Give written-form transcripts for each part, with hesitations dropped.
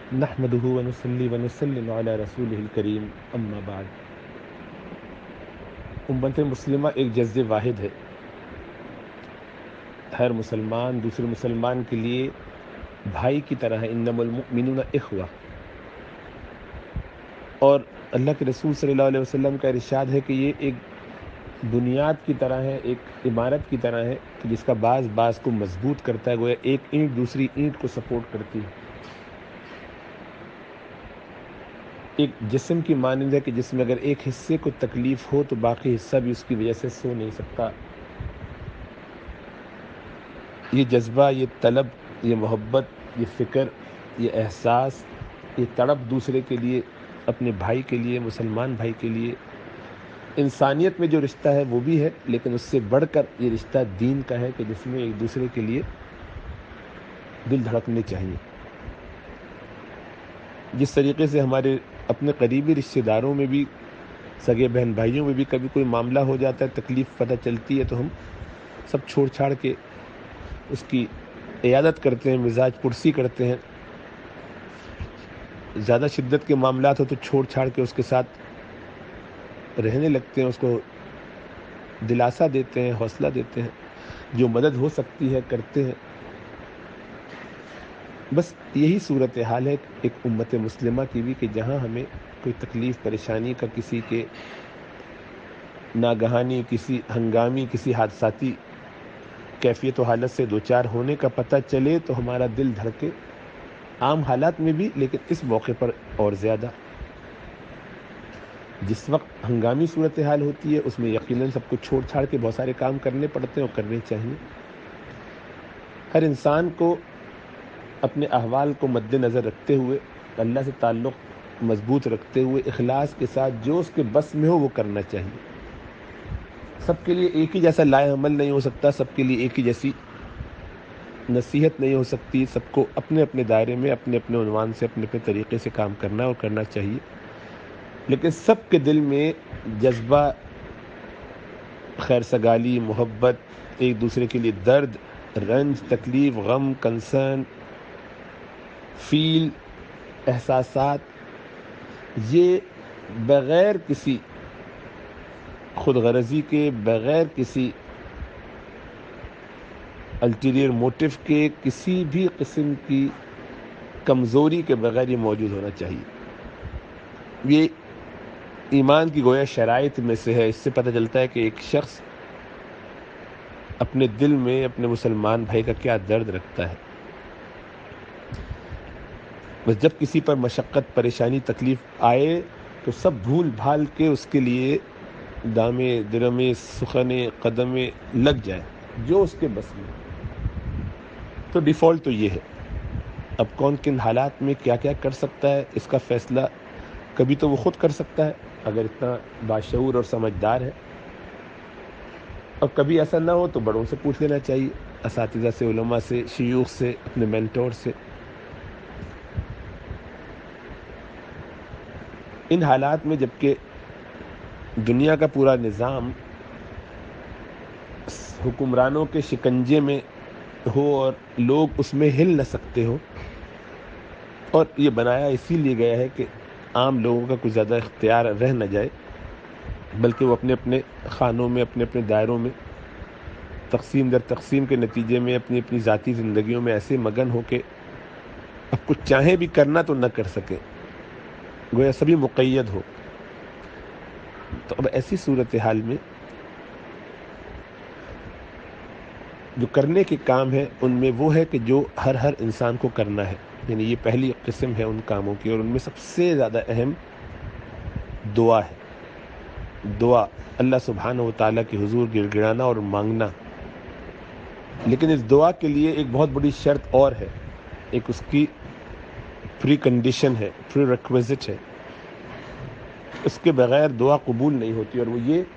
نحمده ونصلي ونسلم على رسوله الکریم اما بعد۔ امت مسلمہ ایک جذب واحد ہے۔ ہر مسلمان دوسرے مسلمان کے لیے بھائی کی طرح ہے، انما المؤمنون اخوہ۔ اور اللہ کے رسول صلی اللہ علیہ وسلم کا ارشاد ہے کہ یہ ایک بنیاد کی طرح ہے، ایک عمارت کی طرح ہے کہ جس کا بعض کو مضبوط کرتا ہے، گویا ایک اینٹ دوسری اینٹ کو سپورٹ کرتی ہے۔ ایک جسم کی مانند ہے کہ جس میں اگر ایک حصے کو تکلیف ہو تو باقی حصہ بھی اس کی وجہ سے سو نہیں سکتا۔ یہ جذبہ، یہ طلب، یہ محبت، یہ فکر، یہ احساس، یہ تڑپ دوسرے کے لیے، اپنے بھائی کے لیے، مسلمان بھائی کے لیے، انسانیت میں جو رشتہ ہے وہ بھی ہے، لیکن اس سے بڑھ کر یہ رشتہ دین کا ہے کہ جس میں ایک دوسرے کے لیے دل دھڑکنے چاہیے۔ جس طریقے سے ہمارے اپنے قریبی رشتہ داروں میں بھی، سگے بہن بھائیوں میں بھی کبھی کوئی معاملہ ہو جاتا ہے، تکلیف پتہ چلتی ہے، تو ہم سب چھوڑ چھاڑ کے اس کی عیادت کرتے ہیں، مزاج پرسی کرتے ہیں۔ زیادہ شدت کے معاملات ہو تو چھوڑ چھاڑ کے اس کے ساتھ رہنے لگتے ہیں، اس کو دلاسا دیتے ہیں، حوصلہ دیتے ہیں، جو مدد ہو سکتی ہے کرتے ہیں۔ بس یہی صورتحال ہے ایک امت مسلمہ کی بھی، کہ جہاں ہمیں کوئی تکلیف پریشانی کا، کسی کے ناگہانی، کسی ہنگامی، کسی حادثاتی کیفیت و حالت سے دوچار ہونے کا پتہ چلے تو ہمارا دل دھڑکے، عام حالات میں بھی لیکن اس موقع پر اور زیادہ۔ جس وقت ہنگامی صورتحال ہوتی ہے اس میں یقیناً سب کو چھوڑ چھاڑ کے بہت سارے کام کرنے پڑتے ہیں اور کرنے چاہیے۔ ہر انسان کو اپنے احوال کو مد نظر رکھتے ہوئے، اللہ سے تعلق مضبوط رکھتے ہوئے، اخلاص کے ساتھ جو اس کے بس میں ہو وہ کرنا چاہیے۔ سب کے لیے ایک ہی جیسا لائے عمل نہیں ہو سکتا، سب کے لیے ایک ہی جیسی نصیحت نہیں ہو سکتی، سب کو اپنے اپنے دائرے میں، اپنے اپنے عنوان سے، اپنے اپنے طریقے سے کام کرنا اور کرنا چاہیے، لیکن سب کے دل میں جذبہ خیر سگالی، محبت، ایک دوسرے کے لیے درد، رنج، تکلیف، غم، کنسرن، فیل، احساسات، یہ بغیر کسی خود غرضی کے، بغیر کسی الٹیریئر موٹیو کے، کسی بھی قسم کی کمزوری کے بغیر یہ موجود ہونا چاہیے۔ یہ ایمان کی گویا شرائط میں سے ہے۔ اس سے پتہ چلتا ہے کہ ایک شخص اپنے دل میں اپنے مسلمان بھائی کا کیا درد رکھتا ہے۔ بس جب کسی پر مشقت، پریشانی، تکلیف آئے تو سب بھول بھال کے اس کے لیے دامے، درمے، سخنے، قدمے لگ جائے جو اس کے بس میں۔ تو ڈیفالٹ تو یہ ہے۔ اب کون کن حالات میں کیا کیا کر سکتا ہے اس کا فیصلہ کبھی تو وہ خود کر سکتا ہے اگر اتنا باشعور اور سمجھدار ہے، اور کبھی ایسا نہ ہو تو بڑوں سے پوچھ لینا چاہیے، اساتذہ سے، علماء سے، شیوخ سے، اپنے مینٹور سے۔ ان حالات میں جبکہ دنیا کا پورا نظام حکمرانوں کے شکنجے میں ہو اور لوگ اس میں ہل نہ سکتے ہو، اور یہ بنایا اسی لیے گیا ہے کہ عام لوگوں کا کچھ زیادہ اختیار رہ نہ جائے، بلکہ وہ اپنے اپنے خانوں میں، اپنے اپنے دائروں میں تقسیم در تقسیم کے نتیجے میں اپنی اپنی ذاتی زندگیوں میں ایسے مگن ہو کہ اب کچھ چاہیں بھی کرنا تو نہ کر سکیں، گویا سبھی مقید ہو۔ تو اب ایسی صورتحال میں جو کرنے کے کام ہے ان میں وہ ہے کہ جو ہر انسان کو کرنا ہے، یعنی یہ پہلی قسم ہے ان کاموں کی، اور ان میں سب سے زیادہ اہم دعا ہے۔ دعا، اللہ سبحانہ و تعالیٰ کے حضور گڑ گڑانا اور مانگنا، لیکن اس دعا کے لیے ایک بہت بڑی شرط اور ہے، ایک اس کی پری کنڈیشن ہے، پری ریکویزٹ ہے، اس کے بغیر دعا قبول نہیں ہوتی، اور وہ یہ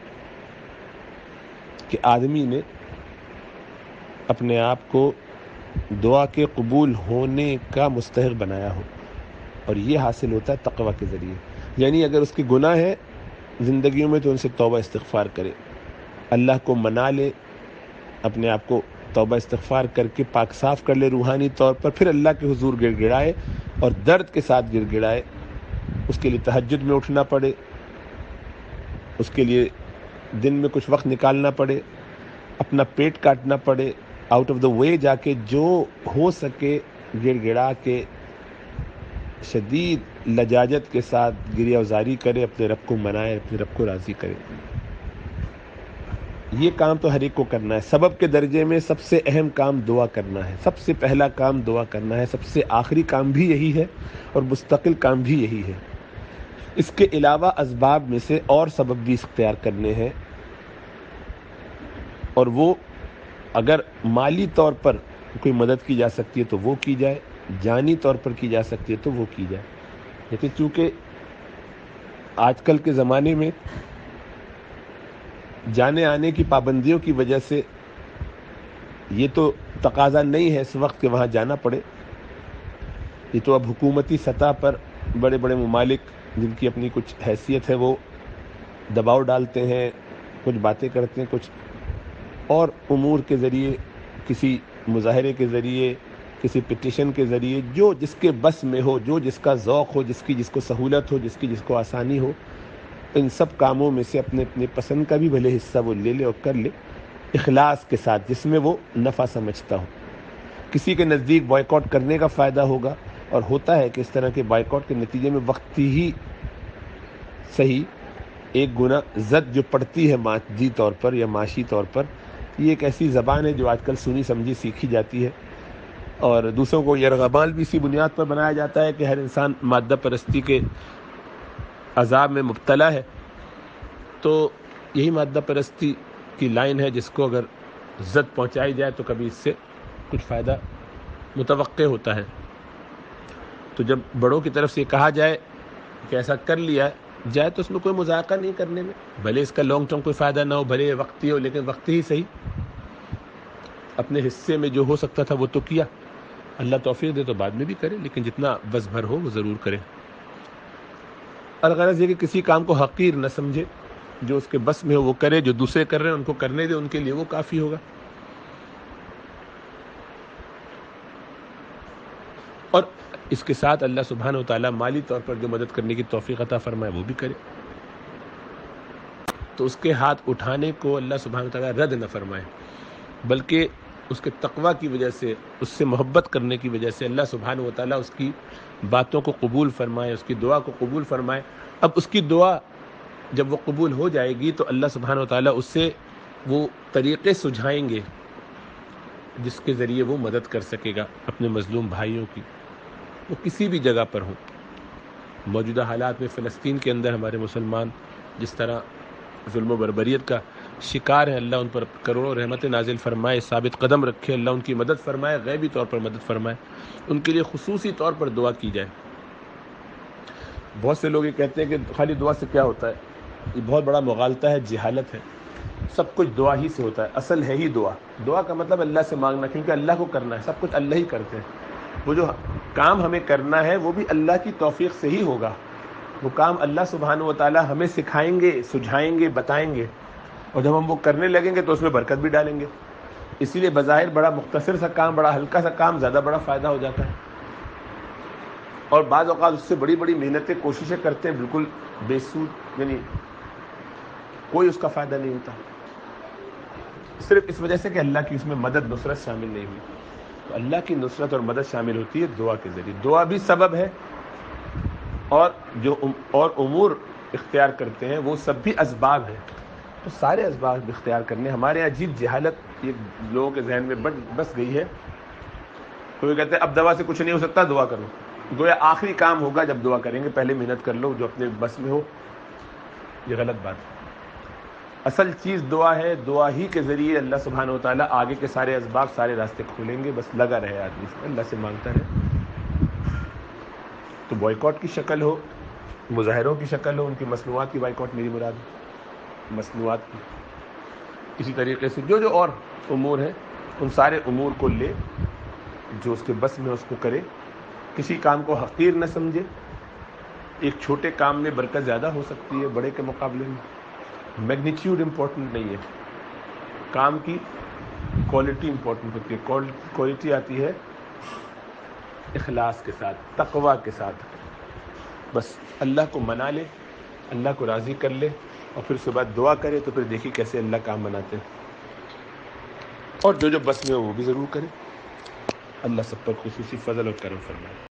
کہ آدمی نے اپنے آپ کو دعا کے قبول ہونے کا مستحق بنایا ہو، اور یہ حاصل ہوتا ہے تقوی کے ذریعے۔ یعنی اگر اس کے گناہ ہے زندگیوں میں تو ان سے توبہ استغفار کرے، اللہ کو منا لے، اپنے آپ کو توبہ استغفار کر کے پاک صاف کر لے روحانی طور پر، پھر اللہ کے حضور گڑ گڑائے اور درد کے ساتھ گر گڑائے، اس کے لیے تہجد میں اٹھنا پڑے، اس کے لیے دن میں کچھ وقت نکالنا پڑے، اپنا پیٹ کاٹنا پڑے، آؤٹ آف دا وے جا کے جو ہو سکے گڑ گڑا کے شدید لجاجت کے ساتھ گریہ وزاری کرے، اپنے رب کو منائے، اپنے رب کو راضی کرے۔ یہ کام تو ہر ایک کو کرنا ہے۔ سبب کے درجے میں سب سے اہم کام دعا کرنا ہے، سب سے پہلا کام دعا کرنا ہے، سب سے آخری کام بھی یہی ہے اور مستقل کام بھی یہی ہے۔ اس کے علاوہ اسباب میں سے اور سبب بھی اختیار کرنے ہیں، اور وہ اگر مالی طور پر کوئی مدد کی جا سکتی ہے تو وہ کی جائے، جانی طور پر کی جا سکتی ہے تو وہ کی جائے۔ لیکن چونکہ آج کل کے زمانے میں جانے آنے کی پابندیوں کی وجہ سے یہ تو تقاضا نہیں ہے اس وقت کہ وہاں جانا پڑے، یہ تو اب حکومتی سطح پر بڑے بڑے ممالک جن کی اپنی کچھ حیثیت ہے وہ دباؤ ڈالتے ہیں، کچھ باتیں کرتے ہیں، کچھ اور امور کے ذریعے، کسی مظاہرے کے ذریعے، کسی پٹیشن کے ذریعے، جو جس کے بس میں ہو، جو جس کا ذوق ہو، جس کو سہولت ہو، جس کو آسانی ہو، ان سب کاموں میں سے اپنے اپنے پسند کا بھی بھلے حصہ وہ لے لے اور کر لے، اخلاص کے ساتھ، جس میں وہ نفع سمجھتا ہو۔ کسی کے نزدیک بائیکاٹ کرنے کا فائدہ ہوگا، اور ہوتا ہے کہ اس طرح کے بائیکاٹ کے نتیجے میں وقتی ہی صحیح ایک گنا زد جو پڑتی ہے مادی طور پر یا معاشی طور پر۔ یہ ایک ایسی زبان ہے جو آج کل سنی سمجھی سیکھی جاتی ہے، اور دوسروں کو یرغمال بھی اسی بنیاد پر بنایا جاتا ہے کہ ہر انسان مادہ پرستی کے عذاب میں مبتلا ہے۔ تو یہی مادہ پرستی کی لائن ہے جس کو اگر زد پہنچائی جائے تو کبھی اس سے کچھ فائدہ متوقع ہوتا ہے۔ تو جب بڑوں کی طرف سے کہا جائے کہ ایسا کر لیا جائے تو اس میں کوئی مذاکرہ نہیں کرنے میں، بھلے اس کا لانگ ٹرم کوئی فائدہ نہ ہو، بھلے وقتی ہو، لیکن وقتی ہی صحیح اپنے حصے میں جو ہو سکتا تھا وہ تو کیا۔ اللہ توفیق دے تو بعد میں بھی کرے، لیکن جتنا بس بھر ہو وہ ضرور کرے۔ الغرض یہ کہ کسی کام کو حقیر نہ سمجھے، جو اس کے بس میں ہو وہ کرے، جو دوسرے کر رہے ہیں ان کو کرنے دے، ان کے لیے وہ کافی ہوگا۔ اور اس کے ساتھ اللہ سبحانہ و تعالیٰ مالی طور پر جو مدد کرنے کی توفیق عطا فرمائے وہ بھی کرے، تو اس کے ہاتھ اٹھانے کو اللہ سبحانہ و تعالیٰ رد نہ فرمائے، بلکہ اس کے تقویٰ کی وجہ سے، اس سے محبت کرنے کی وجہ سے اللہ سبحانہ و تعالیٰ اس کی باتوں کو قبول فرمائے، اس کی دعا کو قبول فرمائے۔ اب اس کی دعا جب وہ قبول ہو جائے گی تو اللہ سبحانہ و تعالیٰ اس سے وہ طریقے سجھائیں گے جس کے ذریعے وہ مدد کر سکے گا اپنے مظلوم بھائیوں کی، وہ کسی بھی جگہ پر ہوں۔ موجودہ حالات میں فلسطین کے اندر ہمارے مسلمان جس طرح ظلم و بربریت کا شکار ہیں، اللہ ان پر کروڑوں رحمت نازل فرمائے، ثابت قدم رکھے، اللہ ان کی مدد فرمائے، غیبی طور پر مدد فرمائے، ان کے لیے خصوصی طور پر دعا کی جائے۔ بہت سے لوگ یہ کہتے ہیں کہ خالی دعا سے کیا ہوتا ہے، یہ بہت بڑا مغالطہ ہے، جہالت ہے۔ سب کچھ دعا ہی سے ہوتا ہے، اصل ہے ہی دعا۔ دعا کا مطلب اللہ سے مانگنا، کیونکہ اللہ کو کرنا ہے، سب کچھ اللہ ہی کرتے ہیں۔ وہ جو کام ہمیں کرنا ہے وہ بھی اللہ کی توفیق سے ہی ہوگا، وہ کام اللہ سبحانہ و تعالی ہمیں سکھائیں گے، سجھائیں گے، بتائیں گے، اور جب ہم وہ کرنے لگیں گے تو اس میں برکت بھی ڈالیں گے۔ اسی لیے بظاہر بڑا مختصر سا کام، بڑا ہلکا سا کام زیادہ بڑا فائدہ ہو جاتا ہے، اور بعض اوقات اس سے بڑی بڑی محنتیں، کوششیں کرتے ہیں، بالکل بے سود، یعنی کوئی اس کا فائدہ نہیں ہوتا، صرف اس وجہ سے کہ اللہ کی اس میں مدد، نصرت شامل نہیں ہوئی۔ تو اللہ کی نصرت اور مدد شامل ہوتی ہے دعا کے ذریعے۔ دعا بھی سبب ہے، اور جو اور امور اختیار کرتے ہیں وہ سب بھی اسباب ہیں۔ تو سارے اسباب اختیار کرنے، ہمارے یہاں عجیب جہالت یہ لوگوں کے ذہن میں بس گئی ہے۔ کوئی کہتے ہیں اب دعا سے کچھ نہیں ہو سکتا، دعا کرو، گویا آخری کام ہوگا جب دعا کریں گے، پہلے محنت کر لو جو اپنے بس میں ہو۔ یہ غلط بات ہے۔ اصل چیز دعا ہے، دعا ہی کے ذریعے اللہ سبحانہ و تعالیٰ آگے کے سارے اسباب، سارے راستے کھولیں گے، بس لگا رہے آدمی، اللہ سے مانگتا رہے۔ تو بائیکاٹ کی شکل ہو، مظاہروں کی شکل ہو، ان کی مصنوعات کی بائیکاٹ میری مراد ہے، مصنوعات کی۔ اسی طریقے سے جو اور امور ہیں ان سارے امور کو لے، جو اس کے بس میں اس کو کرے، کسی کام کو حقیر نہ سمجھے۔ ایک چھوٹے کام میں برکت زیادہ ہو سکتی ہے بڑے کے مقابلے میں، میگنیٹیوڈ امپورٹنٹ نہیں ہے، کام کی کوالٹی امپورٹنٹ ہوتی ہے۔ کوالٹی آتی ہے اخلاص کے ساتھ، تقوی کے ساتھ، بس اللہ کو منا لے، اللہ کو راضی کر لے، اور پھر اس کے بعد دعا کرے، تو پھر دیکھیے کیسے اللہ کام بناتے ہیں، اور جو بس میں ہو وہ بھی ضرور کرے۔ اللہ سب پر خصوصی فضل اور کرم فرمائے۔